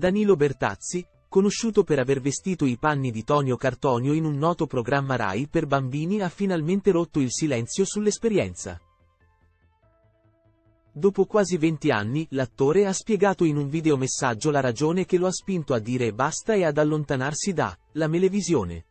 Danilo Bertazzi, conosciuto per aver vestito i panni di Tonio Cartonio in un noto programma Rai per bambini, ha finalmente rotto il silenzio sull'esperienza. Dopo quasi 20 anni, l'attore ha spiegato in un videomessaggio la ragione che lo ha spinto a dire basta e ad allontanarsi dalla Melevisione.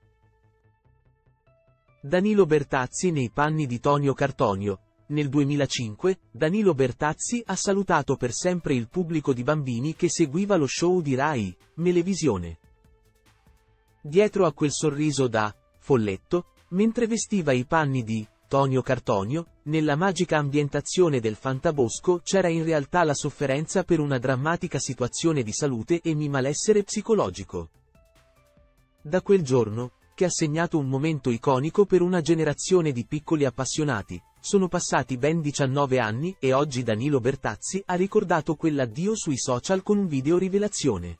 Danilo Bertazzi nei panni di Tonio Cartonio. Nel 2005, Danilo Bertazzi ha salutato per sempre il pubblico di bambini che seguiva lo show di Rai, Melevisione. Dietro a quel sorriso da folletto, mentre vestiva i panni di Tonio Cartonio, nella magica ambientazione del fantabosco c'era in realtà la sofferenza per una drammatica situazione di salute e malessere psicologico. Da quel giorno, che ha segnato un momento iconico per una generazione di piccoli appassionati, sono passati ben 19 anni e oggi Danilo Bertazzi ha ricordato quell'addio sui social con un video rivelazione.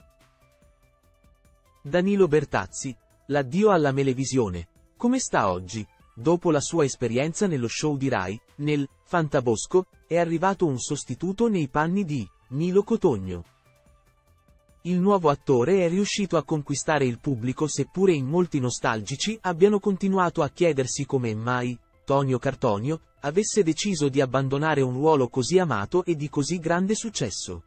Danilo Bertazzi, l'addio alla Melevisione. Come sta oggi? Dopo la sua esperienza nello show di Rai, nel fantabosco, è arrivato un sostituto nei panni di Milo Cotogno. Il nuovo attore è riuscito a conquistare il pubblico, seppure in molti nostalgici abbiano continuato a chiedersi come mai Tonio Cartonio avesse deciso di abbandonare un ruolo così amato e di così grande successo.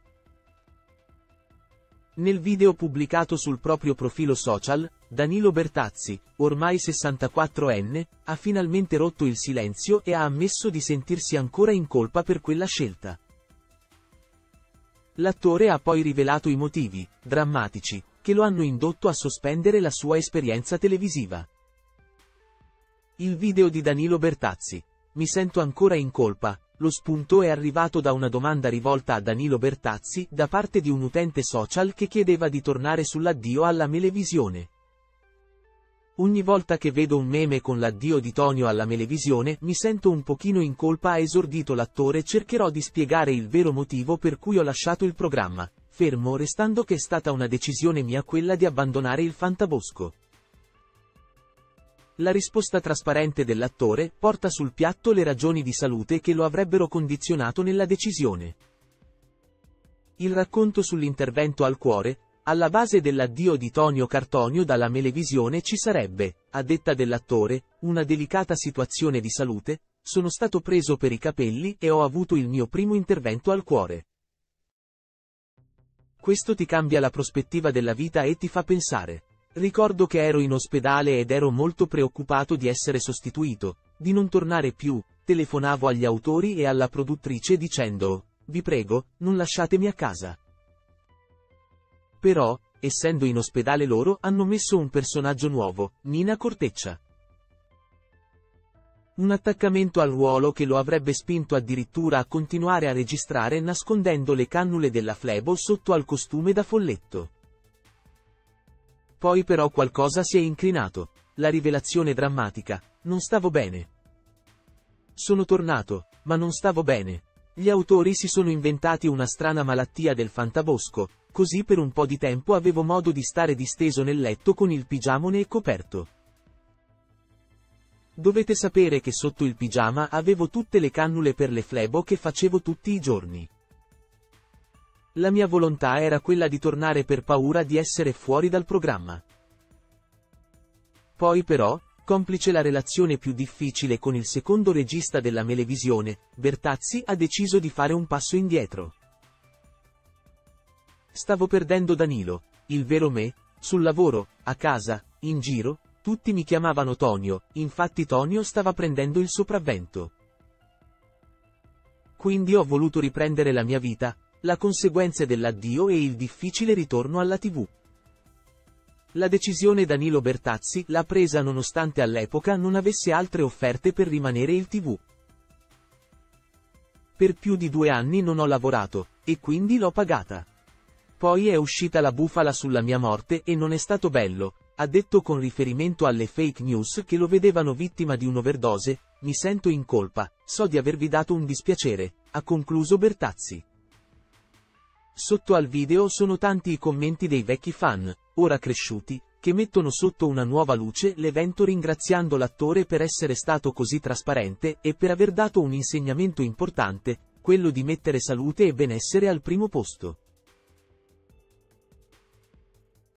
Nel video pubblicato sul proprio profilo social, Danilo Bertazzi, ormai 64enne, ha finalmente rotto il silenzio e ha ammesso di sentirsi ancora in colpa per quella scelta. L'attore ha poi rivelato i motivi, drammatici, che lo hanno indotto a sospendere la sua esperienza televisiva. Il video di Danilo Bertazzi. Mi sento ancora in colpa. Lo spunto è arrivato da una domanda rivolta a Danilo Bertazzi da parte di un utente social che chiedeva di tornare sull'addio alla Melevisione. Ogni volta che vedo un meme con l'addio di Tonio alla Melevisione mi sento un pochino in colpa, ha esordito l'attore. Cercherò di spiegare il vero motivo per cui ho lasciato il programma, fermo restando che è stata una decisione mia quella di abbandonare il fantabosco. La risposta trasparente dell'attore porta sul piatto le ragioni di salute che lo avrebbero condizionato nella decisione. Il racconto sull'intervento al cuore. Alla base dell'addio di Tonio Cartonio dalla Melevisione ci sarebbe, a detta dell'attore, una delicata situazione di salute. Sono stato preso per i capelli e ho avuto il mio primo intervento al cuore. Questo ti cambia la prospettiva della vita e ti fa pensare. Ricordo che ero in ospedale ed ero molto preoccupato di essere sostituito, di non tornare più. Telefonavo agli autori e alla produttrice dicendo: vi prego, non lasciatemi a casa. Però, essendo in ospedale loro hanno messo un personaggio nuovo, Nina Corteccia. Un attaccamento al ruolo che lo avrebbe spinto addirittura a continuare a registrare nascondendo le cannule della flebo sotto al costume da folletto. Poi però qualcosa si è inclinato. La rivelazione drammatica. Non stavo bene. Sono tornato, ma non stavo bene. Gli autori si sono inventati una strana malattia del fantabosco, così per un po' di tempo avevo modo di stare disteso nel letto con il pigiamone e coperto. Dovete sapere che sotto il pigiama avevo tutte le cannule per le flebo che facevo tutti i giorni. La mia volontà era quella di tornare per paura di essere fuori dal programma. Poi però, complice la relazione più difficile con il secondo regista della Melevisione, Bertazzi ha deciso di fare un passo indietro. Stavo perdendo Danilo, il vero me, sul lavoro, a casa, in giro, tutti mi chiamavano Tonio, infatti Tonio stava prendendo il sopravvento. Quindi ho voluto riprendere la mia vita, la conseguenza dell'addio e il difficile ritorno alla TV. La decisione Danilo Bertazzi l'ha presa nonostante all'epoca non avesse altre offerte per rimanere in TV. Per più di 2 anni non ho lavorato, e quindi l'ho pagata. Poi è uscita la bufala sulla mia morte e non è stato bello, ha detto con riferimento alle fake news che lo vedevano vittima di un'overdose. Mi sento in colpa, so di avervi dato un dispiacere, ha concluso Bertazzi. Sotto al video sono tanti i commenti dei vecchi fan, ora cresciuti, che mettono sotto una nuova luce l'evento ringraziando l'attore per essere stato così trasparente e per aver dato un insegnamento importante, quello di mettere salute e benessere al primo posto.